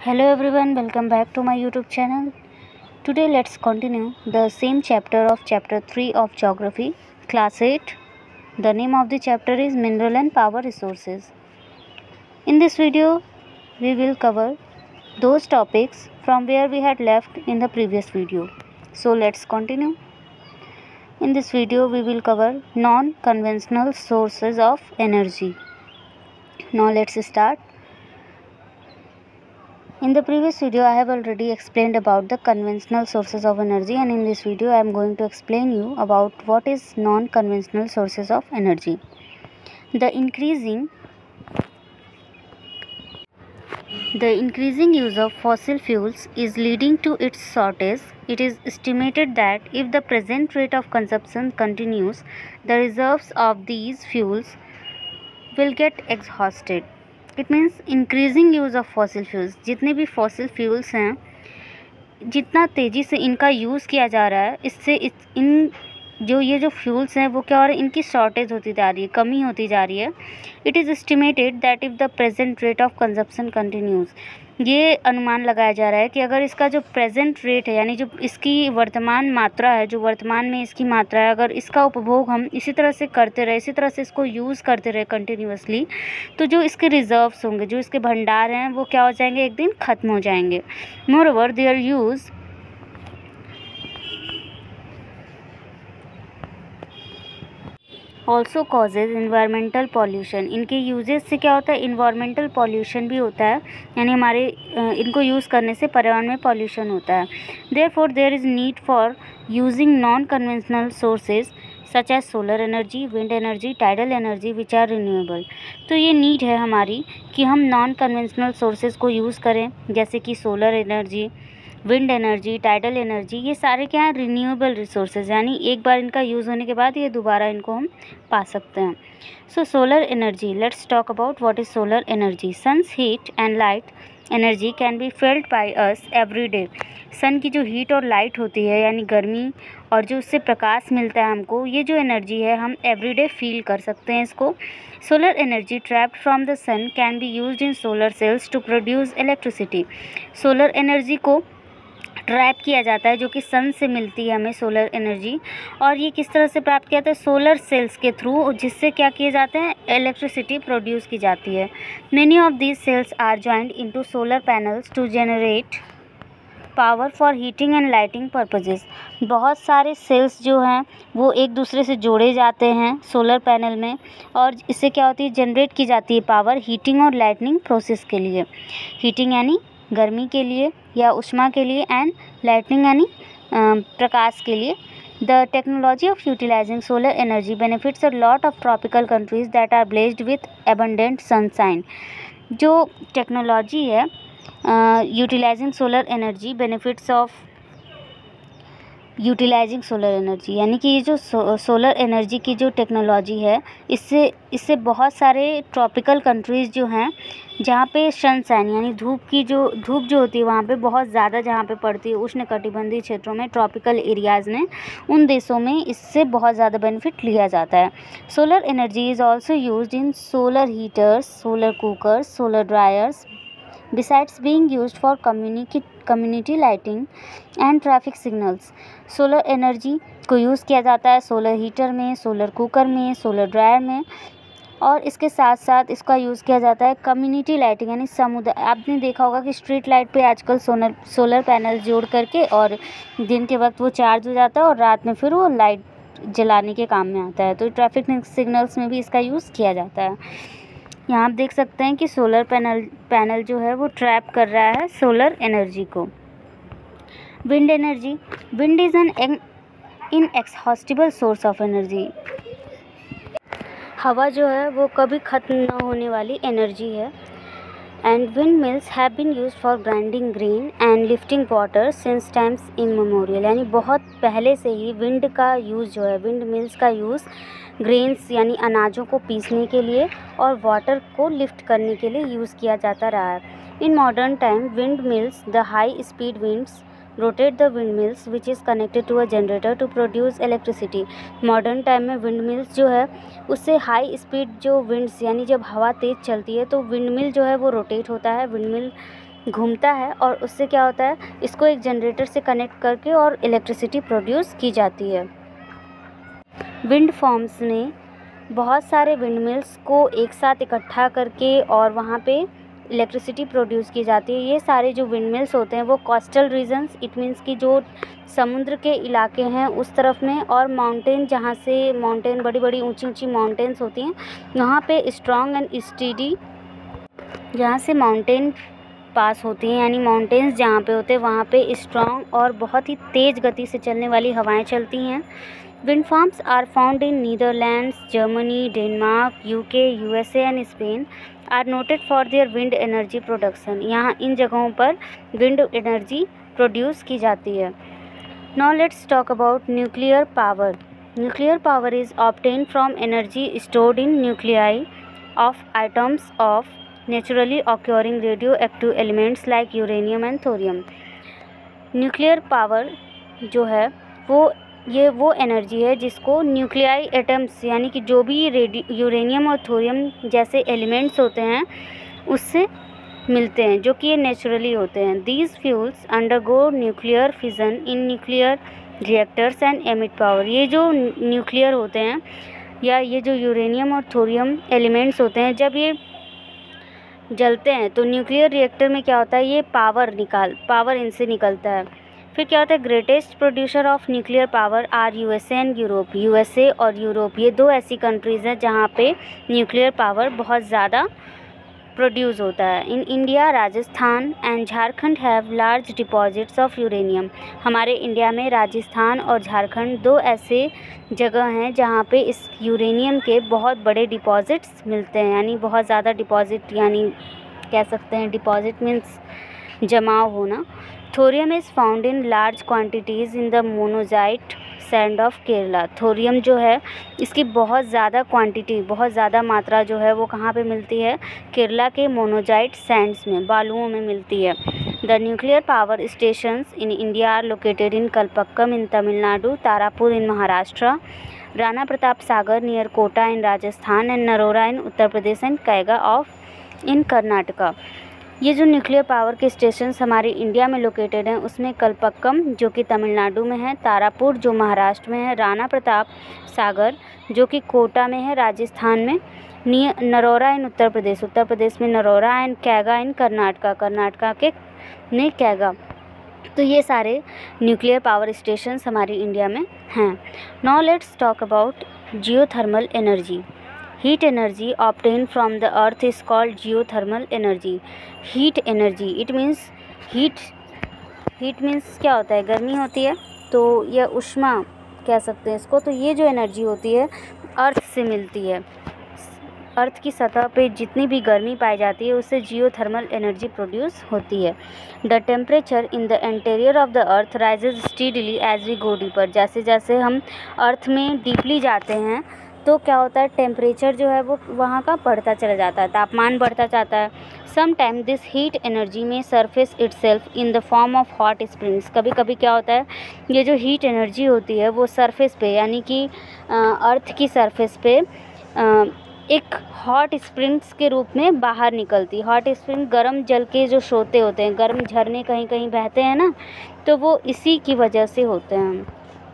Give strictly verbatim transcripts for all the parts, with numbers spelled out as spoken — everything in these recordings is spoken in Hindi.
Hello everyone, welcome back to my YouTube channel. Today let's continue the same chapter of chapter three of Geography, class eight. The name of the chapter is Mineral and Power Resources. In this video, we will cover those topics from where we had left in the previous video. So let's continue. In this video, we will cover non-conventional sources of energy. Now let's start. In the previous video, I have already explained about the conventional sources of energy, and in this video, I am going to explain you about what is non-conventional sources of energy. The increasing the increasing use of fossil fuels is leading to its shortage. It is estimated that if the present rate of consumption continues, the reserves of these fuels will get exhausted. It means increasing use of fossil fuels. जितने भी फॉसिल फ्यूल्स हैं, जितना तेज़ी से इनका यूज़ किया जा रहा है, इससे इस इन जो ये जो फ्यूल्स हैं वो क्या हो रहा है, इनकी शॉर्टेज होती जा रही है, कमी होती जा रही है. It is estimated that if the present rate of consumption continues, ये अनुमान लगाया जा रहा है कि अगर इसका जो प्रेजेंट रेट है, यानी जो इसकी वर्तमान मात्रा है, जो वर्तमान में इसकी मात्रा है, अगर इसका उपभोग हम इसी तरह से करते रहे, इसी तरह से इसको यूज़ करते रहे कंटिन्यूसली, तो जो इसके रिजर्व्स होंगे, जो इसके भंडार हैं, वो क्या हो जाएंगे, एक दिन ख़त्म हो जाएंगे. Moreover their use also causes environmental pollution. इनके यूजेस से क्या होता है, इन्वायरमेंटल पॉल्यूशन भी होता है, यानी हमारे इनको यूज़ करने से पर्यावरण में पॉल्यूशन होता है. Therefore there is need for using non conventional sources such as solar energy, wind energy, tidal energy which are renewable. तो ये नीड है हमारी कि हम नॉन कन्वेंशनल सोर्सेज को यूज़ करें, जैसे कि solar energy, wind energy, tidal energy. ये सारे क्या हैं, रिन्यूएबल रिसोर्सेज, यानी एक बार इनका यूज़ होने के बाद ये दोबारा इनको हम पा सकते हैं. So solar energy, let's talk about what is solar energy. Sun's heat and light energy can be felt by us every day. Sun की जो हीट और लाइट होती है, यानी गर्मी, और जो उससे प्रकाश मिलता है हमको, ये जो एनर्जी है हम एवरीडे फील कर सकते हैं इसको. Solar energy trapped from the sun can be used in solar cells to produce electricity. Solar energy को ट्रैप किया जाता है, जो कि सन से मिलती है हमें सोलर एनर्जी, और ये किस तरह से प्राप्त किया जाता है, सोलर सेल्स के थ्रू, जिससे क्या किए जाते हैं, इलेक्ट्रिसिटी प्रोड्यूस की जाती है. Many of these cells are joined into solar panels to generate power for heating and lighting purposes. बहुत सारे सेल्स जो हैं वो एक दूसरे से जोड़े जाते हैं सोलर पैनल में, और इससे क्या होती है, जनरेट की जाती है पावर हीटिंग और लाइटनिंग प्रोसेस के लिए. हीटिंग यानी गर्मी के लिए या उष्मा के लिए, एंड लाइटनिंग यानी प्रकाश के लिए. The technology of utilising solar energy benefits a lot of tropical countries that are blessed with abundant sunshine. जो टेक्नोलॉजी है utilising solar energy, benefits of utilising solar energy, यानी कि ये जो सो, सोलर एनर्जी की जो टेक्नोलॉजी है, इससे इससे बहुत सारे ट्रॉपिकल कंट्रीज़ जो हैं, जहाँ पे सनशाइन यानी धूप की जो धूप जो होती है वहाँ पे बहुत ज़्यादा जहाँ पे पड़ती है, उष्णकटिबंधीय क्षेत्रों में, ट्रॉपिकल एरियाज़ में, उन देशों में इससे बहुत ज़्यादा बेनिफिट लिया जाता है. Solar energy is also used in solar heaters, solar cookers, solar dryers, besides being used for community community lighting and traffic signals. Solar energy को यूज़ किया जाता है सोलर हीटर में, सोलर कुकर में, सोलर ड्रायर में, और इसके साथ साथ इसका यूज़ किया जाता है कम्युनिटी लाइटिंग, यानी समुदाय. आपने देखा होगा कि स्ट्रीट लाइट पे आजकल सोलर सोलर पैनल जोड़ करके, और दिन के वक्त वो चार्ज हो जाता है और रात में फिर वो लाइट जलाने के काम में आता है. तो ट्रैफिक सिग्नल्स में भी इसका यूज़ किया जाता है. यहाँ आप देख सकते हैं कि सोलर पैनल पैनल जो है वो ट्रैप कर रहा है सोलर एनर्जी को. Wind energy, wind is an inexhaustible source of energy. हवा जो है वो कभी ख़त्म न होने वाली एनर्जी है. And wind mills have been used for grinding grain and lifting water since times immemorial. यानी बहुत पहले से ही विंड का यूज़ जो है, विंड मिल्स का यूज़ ग्रेन्स यानी अनाजों को पीसने के लिए और वाटर को लिफ्ट करने के लिए यूज़ किया जाता रहा है. In modern time wind mills, the high speed winds rotate the wind mills which is connected to a generator to produce electricity. Modern time में विंड मिल्स जो है उससे हाई स्पीड जो विंड्स, यानी जब हवा तेज़ चलती है तो विंड मिल जो है वो रोटेट होता है. विंड मिल घूमता है और उससे क्या होता है, इसको एक जनरेटर से कनेक्ट करके और इलेक्ट्रिसिटी प्रोड्यूस की जाती है। विंड फार्म्स ने बहुत सारे विंड मिल्स को एक साथ इकट्ठा करके और वहाँ पे इलेक्ट्रिसिटी प्रोड्यूस की जाती है। ये सारे जो विंड मिल्स होते हैं वो कोस्टल रीजन्स, इट मीन्स कि जो समुद्र के इलाके हैं उस तरफ में, और माउंटेन, जहाँ से माउंटेन बड़ी बड़ी ऊंची ऊंची माउंटेन्स होती हैं, यहाँ पे स्ट्रॉन्ग एंड स्टेडी, जहाँ से माउंटेन पास होती हैं, यानी माउंटेन्स जहाँ पे होते हैं वहाँ पे स्ट्रॉन्ग और बहुत ही तेज़ गति से चलने वाली हवाएं चलती हैं। Wind farms are found in Netherlands, Germany, Denmark, UK, USA and Spain are noted for their wind energy production. यहाँ इन जगहों पर विंड एनर्जी प्रोड्यूस की जाती है। Now let's talk about nuclear power. Nuclear power is obtained from energy stored in nuclei of items of naturally occurring radioactive elements like uranium and thorium. Nuclear power जो है वो ये वो एनर्जी है जिसको न्यूक्लियाई एटम्स, यानी कि जो भी रेडी यूरेनियम और थोरियम जैसे एलिमेंट्स होते हैं उससे मिलते हैं, जो कि ये नेचुरली होते हैं। These fuels undergo nuclear fission in nuclear reactors and emit power. ये जो न्यूक्लियर होते हैं या ये जो यूरेनियम और थोरियम एलिमेंट्स होते हैं, जब ये जलते हैं तो न्यूक्लियर रिएक्टर में क्या होता है, ये पावर निकाल पावर इनसे निकलता है। फिर क्या होता है, greatest producer of nuclear power are USA and Europe. USA और यूरोप ये दो ऐसी कंट्रीज़ हैं जहाँ पे न्यूक्लियर पावर बहुत ज़्यादा प्रोड्यूस होता है। In India, Rajasthan and Jharkhand have large deposits of uranium. हमारे इंडिया में राजस्थान और झारखंड दो ऐसे जगह हैं जहाँ पे इस यूरेनियम के बहुत बड़े डिपॉजिट्स मिलते हैं, यानी बहुत ज़्यादा डिपॉजिट, यानी कह सकते हैं डिपॉजिट मीन्स जमाव होना। Thorium is found in large quantities in the monazite sand of Kerala. Thorium जो है इसकी बहुत ज़्यादा क्वांटिटी, बहुत ज़्यादा मात्रा जो है वो कहाँ पे मिलती है, केरला के मोनोजाइट सैंड्स में, बालुओं में मिलती है। The nuclear power stations in India are located in Kalpakkam in Tamil Nadu, Tarapur in Maharashtra, Rana Pratap Sagar near Kota in Rajasthan and Narora in Uttar Pradesh and Kaiga of in Karnataka. ये जो न्यूक्लियर पावर के स्टेशंस हमारे इंडिया में लोकेटेड हैं उसमें कलपक्कम जो कि तमिलनाडु में है, तारापुर जो महाराष्ट्र में है, राणा प्रताप सागर जो कि कोटा में है राजस्थान में, नरोरा इन उत्तर प्रदेश, उत्तर प्रदेश में नरोरा, एंड कैगा इन कर्नाटका, कर्नाटका के ने कैगा। तो ये सारे न्यूक्लियर पावर स्टेशंस हमारी इंडिया में हैं। Now let's talk about geothermal energy. Heat energy obtained from the earth is called geothermal energy. Heat energy, it means heat, heat means क्या होता है, गर्मी होती है, तो यह ऊष्मा कह सकते हैं इसको। तो ये जो एनर्जी होती है अर्थ से मिलती है, अर्थ की सतह पे जितनी भी गर्मी पाई जाती है उससे जियोथर्मल एनर्जी प्रोड्यूस होती है। The temperature in the interior of the earth rises steadily as we go deeper. जैसे जैसे हम अर्थ में डीपली जाते हैं तो क्या होता है, टेम्परेचर जो है वो वहाँ का बढ़ता चला जाता है, तापमान बढ़ता जाता है। Some time this heat energy में surface itself in the form of hot springs. कभी कभी क्या होता है, ये जो हीट एनर्जी होती है वो सरफेस पे, यानी कि अर्थ की सरफेस पे आ, एक हॉट स्प्रिंग्स के रूप में बाहर निकलती। हॉट स्प्रिंग गर्म जल के जो सोते होते हैं, गर्म झरने कहीं कहीं बहते हैं ना, तो वो इसी की वजह से होते हैं।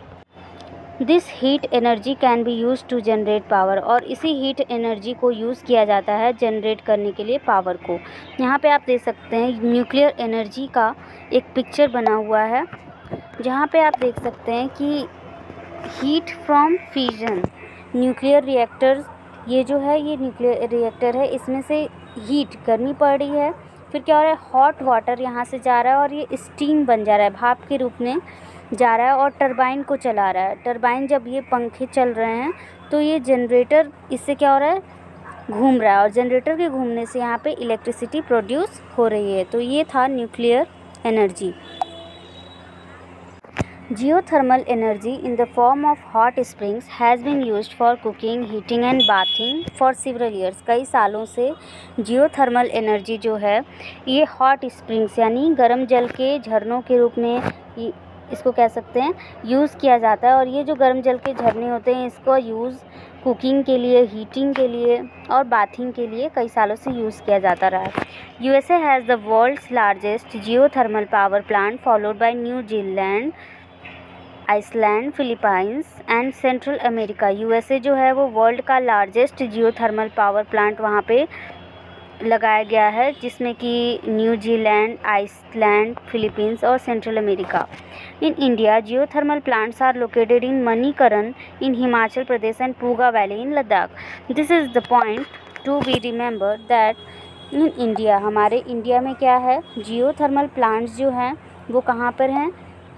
This heat energy can be use to generate power. और इसी हीट एनर्जी को यूज़ किया जाता है जनरेट करने के लिए पावर को। यहाँ पे आप देख सकते हैं न्यूक्लियर एनर्जी का एक पिक्चर बना हुआ है, जहाँ पे आप देख सकते हैं कि heat from fusion, nuclear reactor, ये जो है ये न्यूक्लियर रिएक्टर है, इसमें से हीट गर्मी पड़ रही है, फिर क्या हो रहा है, हॉट वाटर यहाँ से जा रहा है और ये स्टीम बन जा रहा है, भाप के रूप में जा रहा है और टरबाइन को चला रहा है। टरबाइन जब ये पंखे चल रहे हैं तो ये जनरेटर इससे क्या हो रहा है, घूम रहा है, और जनरेटर के घूमने से यहाँ पे इलेक्ट्रिसिटी प्रोड्यूस हो रही है। तो ये था nuclear energy. Geothermal energy in the form of hot springs has been used for cooking, heating and bathing for several years. कई सालों से जियोथर्मल एनर्जी जो है ये हॉट स्प्रिंग्स यानी गर्म जल के झरनों के रूप में इसको कह सकते हैं यूज़ किया जाता है। और ये जो गर्म जल के झरने होते हैं इसको यूज़ कुकिंग के लिए, हीटिंग के लिए और बाथिंग के लिए कई सालों से यूज़ किया जाता रहा है। USA has the world's largest geothermal power plant followed by New Zealand, Iceland, Philippines and Central America. USA जो है वो वर्ल्ड का लार्जेस्ट जियोथर्मल पावर प्लांट वहाँ पे लगाया गया है, जिसमें कि न्यूजीलैंड, आइसलैंड, फिलीपींस और Central America. In India geothermal plants are located in Manikaran in Himachal Pradesh and Puga valley in Ladakh. This is the point to be remember that in India, हमारे इंडिया में क्या है, जियोथर्मल प्लांट्स जो हैं वो कहाँ पर हैं,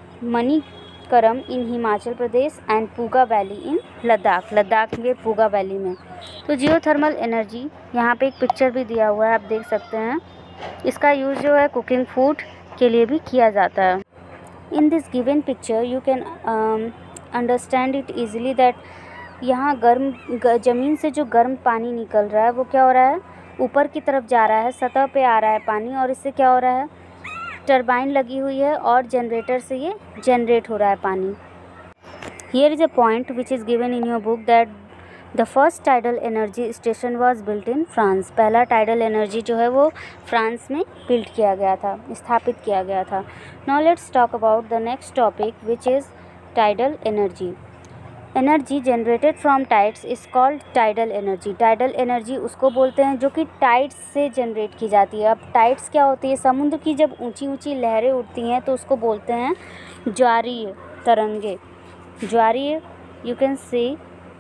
Manikaran in Himachal Pradesh and Puga valley in Ladakh, Ladakh के पूगा वैली में। तो जियोथर्मल एनर्जी, यहाँ पे एक पिक्चर भी दिया हुआ है, आप देख सकते हैं। इसका यूज़ जो है कुकिंग फूड के लिए भी किया जाता है। In this given picture you can understand it easily that यहाँ गर्म ज़मीन से जो गर्म पानी निकल रहा है वो क्या हो रहा है, ऊपर की तरफ जा रहा है, सतह पे आ रहा है पानी, और इससे क्या हो रहा है, टरबाइन लगी हुई है और जनरेटर से ये जनरेट हो रहा है पानी। Here is a point which is given in your book that the first tidal energy station was built in France. पहला टाइडल एनर्जी जो है वो फ्रांस में बिल्ट किया गया था, स्थापित किया गया था। Now let's talk about the next topic which is tidal energy. Energy generated from tides is called tidal energy. Tidal energy उसको बोलते हैं जो कि टाइड्स से जनरेट की जाती है। अब टाइड्स क्या होती है, समुद्र की जब ऊंची ऊंची लहरें उठती हैं तो उसको बोलते हैं ज्वारीय तरंगे। ज्वारीय, यू कैन सी,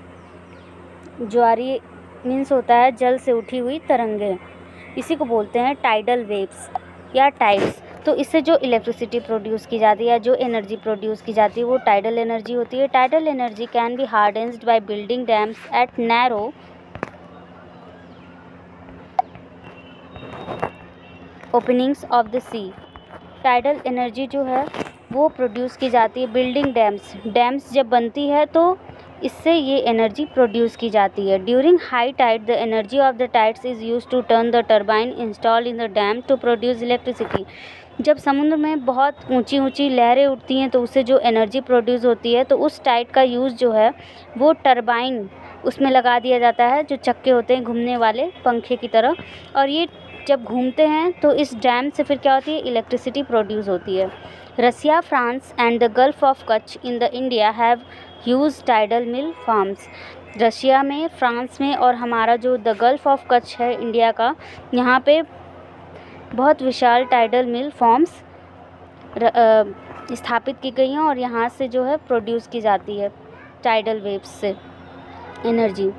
ज्वारीय मीन्स होता है जल से उठी हुई तरंगे, इसी को बोलते हैं टाइडल वेव्स या टाइड्स। तो इससे जो इलेक्ट्रिसिटी प्रोड्यूस की जाती है या जो एनर्जी प्रोड्यूस की जाती है वो टाइडल एनर्जी होती है। Tidal energy can be harnessed by building dams at narrow openings of the sea. Tidal energy जो है वो प्रोड्यूस की जाती है बिल्डिंग डैम्स, डैम्स जब बनती है तो इससे ये एनर्जी प्रोड्यूस की जाती है। During high tide the energy of the tides is use to turn the turbine installed in the dam to produce electricity. जब समुद्र में बहुत ऊंची ऊंची लहरें उठती हैं तो उससे जो एनर्जी प्रोड्यूस होती है तो उस टाइड का यूज़ जो है वो टरबाइन उसमें लगा दिया जाता है, जो चक्के होते हैं घूमने वाले पंखे की तरह, और ये जब घूमते हैं तो इस डैम से फिर क्या होती है, इलेक्ट्रिसिटी प्रोड्यूस होती है। Russia, France and the gulf of Kutch in the India have use tidal mill farms. Russia में, फ्रांस में और हमारा जो द गल्फ ऑफ कच्छ है इंडिया का, यहाँ पे बहुत विशाल टाइडल मिल फॉर्म्स स्थापित की गई हैं और यहाँ से जो है प्रोड्यूस की जाती है टाइडल वेव्स से energy.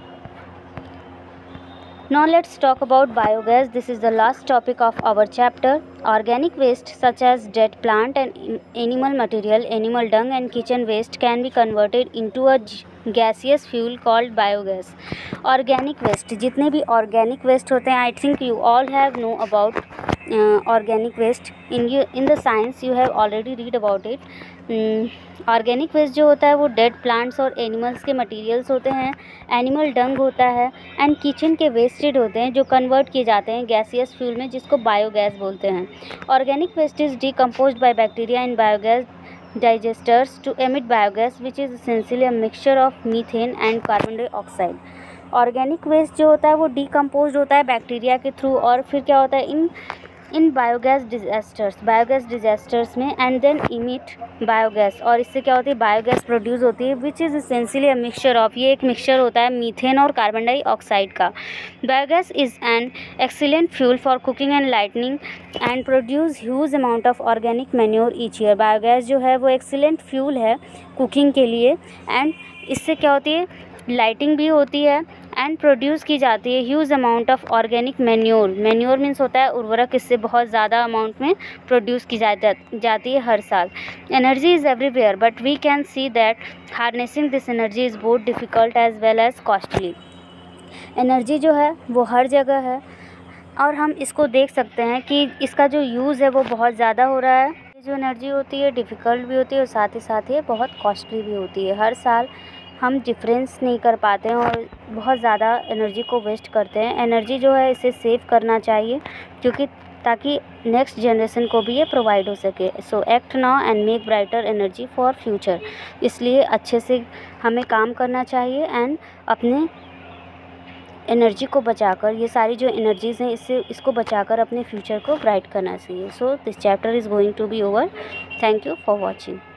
Now let's talk about biogas. This is the last topic of our chapter. Organic waste such as dead plant and animal material, animal dung and kitchen waste can be converted into a gaseous fuel called biogas. Organic waste, जितने भी organic waste होते हैं, I think you all have know about uh, organic waste. In you in the science you have already read about it. Organic um, waste जो होता है वो डेड प्लांट्स और एनिमल्स के मटेरियल्स होते हैं, एनिमल डंग होता है एंड किचन के वेस्टेड होते हैं जो कन्वर्ट किए जाते हैं गैसियस फ्यूल में, जिसको बायोगैस बोलते हैं। Organic waste is decomposed by bacteria in biogas digesters to emit biogas which is essentially a mixture of methane and carbon dioxide. Organic waste जो होता है वो डीकम्पोज होता है बैक्टीरिया के थ्रू और फिर क्या होता है इन इन बायोगैस डिजेस्टर्स बायोगैस डिजेस्टर्स में एंड देन इमिट बायोगैस, और इससे क्या होती है, बायोगैस प्रोड्यूस होती है which is essentially a mixture of, ये एक मिक्सचर होता है मीथेन और कार्बन डाइऑक्साइड का। Biogas is an excellent fuel for cooking and lightning and produce huge amount of organic manure each year. Biogas जो है वो एक्सीलेंट फ्यूल है कुकिंग के लिए एंड इससे क्या होती है, लाइटिंग भी होती है एंड प्रोड्यूस की जाती है huge amount of organic manure. Manure means होता है उर्वरक, इससे बहुत ज़्यादा अमाउंट में प्रोड्यूस की जा, जा, जाती है हर साल। Energy is everywhere but we can see that harnessing this energy is both difficult as well as costly. Energy जो है वो हर जगह है और हम इसको देख सकते हैं कि इसका जो यूज़ है वो बहुत ज़्यादा हो रहा है। ये जो एनर्जी होती है डिफ़िकल्ट भी होती है और साथ ही साथ ये बहुत कॉस्टली भी होती है। हर साल हम डिफरेंस नहीं कर पाते हैं और बहुत ज़्यादा एनर्जी को वेस्ट करते हैं। एनर्जी जो है इसे सेव करना चाहिए क्योंकि ताकि नेक्स्ट जनरेशन को भी ये प्रोवाइड हो सके। So act now and make brighter energy for future. इसलिए अच्छे से हमें काम करना चाहिए एंड अपने एनर्जी को बचाकर, ये सारी जो एनर्जीज़ हैं इससे इसको बचाकर अपने फ्यूचर को ब्राइट करना चाहिए। So this chapter is going to be over. Thank you for watching.